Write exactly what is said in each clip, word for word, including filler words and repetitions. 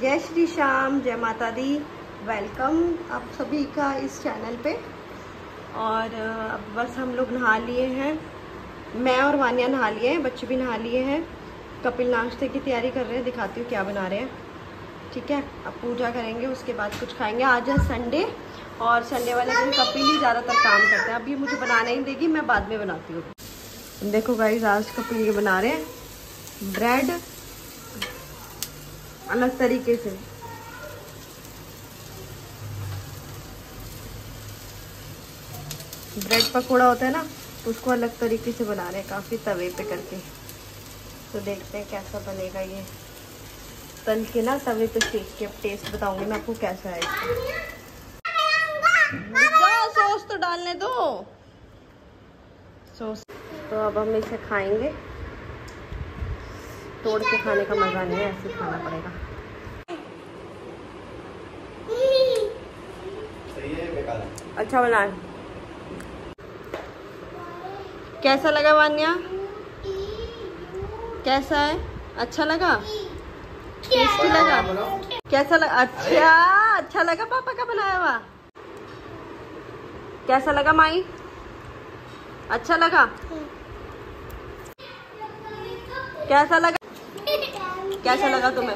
जय श्री श्याम, जय माता दी। वेलकम आप सभी का इस चैनल पे। और अब बस हम लोग नहा लिए हैं, मैं और वानिया नहा लिए हैं, बच्चे भी नहा लिए हैं। कपिल नाश्ते की तैयारी कर रहे हैं, दिखाती हूँ क्या बना रहे हैं। ठीक है, अब पूजा करेंगे, उसके बाद कुछ खाएंगे। आज है संडे और संडे वाले दिन कपिल ही ज़्यादातर काम करते हैं। अभी मुझे बनाना ही देगी, मैं बाद में बनाती हूँ। देखो गाइस, आज कपिल ये बना रहे हैं ब्रेड अलग तरीके से। ब्रेड पकोड़ा होता है ना, तो उसको अलग तरीके से बना रहे हैं, काफ़ी तवे पे करके। तो देखते हैं कैसा बनेगा ये तल के ना, तवे पे सेक के। अब टेस्ट बताऊंगी मैं आपको कैसा है इसका। सॉस तो डालने दो, सॉस। तो अब हम इसे खाएंगे। तोड़ के खाने का मजा नहीं है, ऐसे खाना पड़ेगा। अच्छा बना, कैसा लगा वान्या? कैसा है? अच्छा लगा? टेस्टी लगा? कैसा लगा? अच्छा अच्छा लगा पापा का बनाया हुआ? कैसा लगा माई? अच्छा लगा? कैसा लगा? कैसा लगा तुम्हें?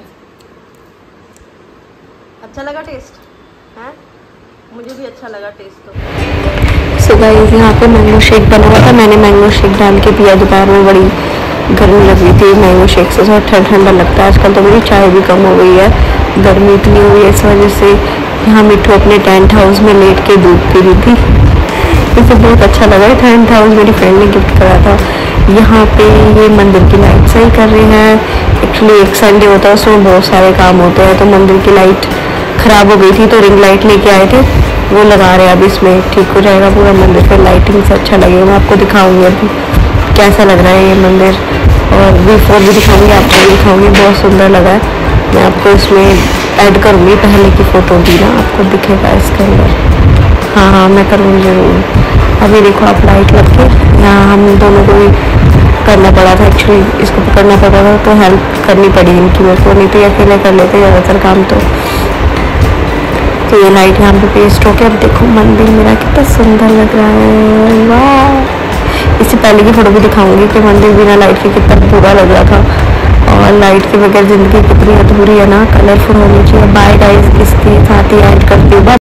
अच्छा लगा टेस्ट? है, मुझे भी अच्छा लगा टेस्ट। तो सो गाइस, यहाँ पे मैंगो शेक बना हुआ था, मैंने मैंगो शेक डाल के पिया। दोपहर में बड़ी गर्मी लग रही थी, मैंगो शेक से थोड़ा ठंडा ठंडा लगता है। आजकल तो मेरी चाय भी कम हो गई है, गर्मी इतनी हुई है, इस वजह से। यहाँ मिट्टू अपने टेंट हाउस में लेट के दूध पी रही थी, इसे बहुत अच्छा लगा। टेंट हाउस मेरी फ्रेंड ने गिफ्ट करा था। यहाँ पे ये मंदिर की लाइट सही कर रहे हैं। एक्चुअली एक संडे होता है, उसमें बहुत सारे काम होते हैं, तो मंदिर की लाइट ख़राब हो गई थी, तो रिंग लाइट लेके आए थे, वो लगा रहे हैं। अब इसमें ठीक हो जाएगा पूरा मंदिर, फिर लाइटिंग से अच्छा लगेगा। मैं आपको दिखाऊंगी अभी कैसा लग रहा है ये मंदिर, और बिफोर भी दिखाऊंगी, आपको भी दिखाऊंगी। बहुत सुंदर लगा है। मैं आपको इसमें ऐड करूँगी, पहले की फ़ोटो भी ना आपको दिखेगा इसके अंदर। हाँ हाँ मैं करूँगी ज़रूर। अभी देखो आप, लाइट लग के यहाँ हम दोनों को भी करना पड़ा था। एक्चुअली इसको पकड़ना पड़ा था, तो हेल्प करनी पड़ी इनकी मेरे को, नहीं तो अकेले कर लेते ज़्यादातर काम। तो तो ये लाइट यहाँ पे पेस्ट हो के, अब देखो मंदिर मेरा कितना सुंदर लग रहा है। वाह, इससे पहले की फोटो भी दिखाऊंगी कि मंदिर बिना लाइट के कितना बुरा लग रहा था, और लाइट के बगैर ज़िंदगी कितनी अधूरी है ना, कलरफुल होनी चाहिए। बाय गाइस, इसके साथ ही ऐड करती हूँ।